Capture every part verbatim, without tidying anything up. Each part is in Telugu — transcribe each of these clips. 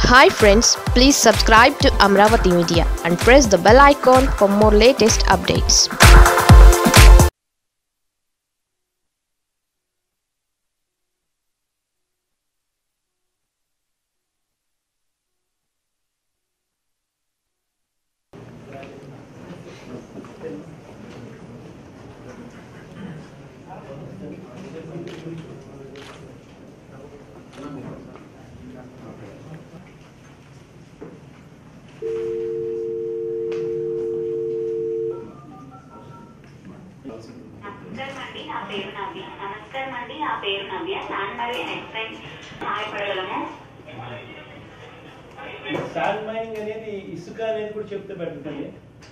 Hi friends, please subscribe to Amaravathi Media and press the bell icon for more latest updates. నమస్కారం అండి, నా పేరు నవ్య. శాండ్ మైనింగ్ ఎక్స్ప్లెయిన్ సహాయపడగలము. శాండ్ మైనింగ్ అనేది ఇసుక అనేది కూడా చెప్తే బెటర్.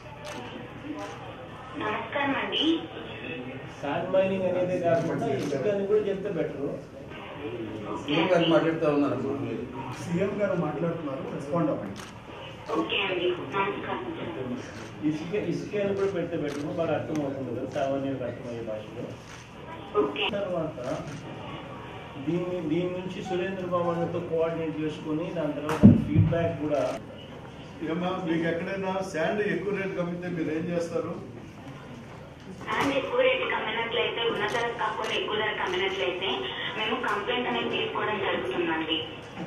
నమస్కారం అండి. శాండ్ మైనింగ్ అనేది కాకుండా ఇసుక అని కూడా చెప్తే బెటర్. సీఎం గారు మాట్లాడుతూ ఉన్నారు. సీఎం గారు మాట్లాడుతున్నారు, రెస్పాండ్ అవ్వండి. ఓకే అండి, నమస్కారం. ఇసుక ఇసుక అని కూడా పెడితే బెటర్, బాగా అర్థం అవుతుంది కదా, సామాన్యులకు అర్థమయ్యే భాషలో. తర్వాత దీన్ని దీని నుంచి సురేంద్ర బాబుతో కోఆర్డినేట్ చేసుకుని దాని తర్వాత ఫీడ్బ్యాక్ కూడా. ఏమన్నా మీకు ఎక్కడైనా శాండ్ ఎక్కువ రేట్ కమ్మితే మీరు ఏం చేస్తారు? శాండ్ ఎక్కువ రేటు కమ్మినట్లయితే, ఉన్న ధర కాకుండా ఎక్కువ ధర కమ్మినట్లయితే మేము కంప్లైంట్ అనేది తీసుకోవడం జరుగుతుందండి.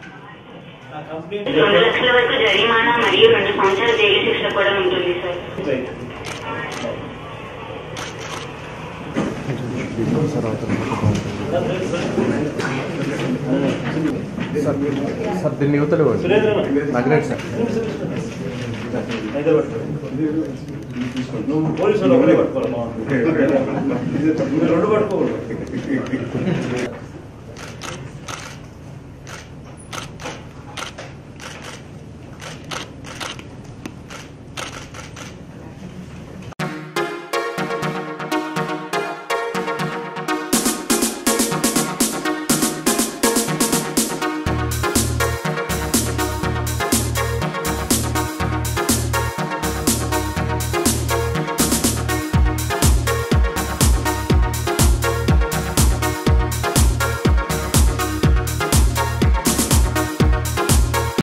రెండు లక్షల వరకు జరిమానా మరియు రెండు సంవత్సరాల జైలు శిక్ష కూడా ఉంటుంది సార్. సార్ దీన్ని యువతలు నగరేట్ సార్ నువ్వు పోలీసులు ఒకరే పట్టుకోవాలి, రెండు పట్టుకోకూడదు.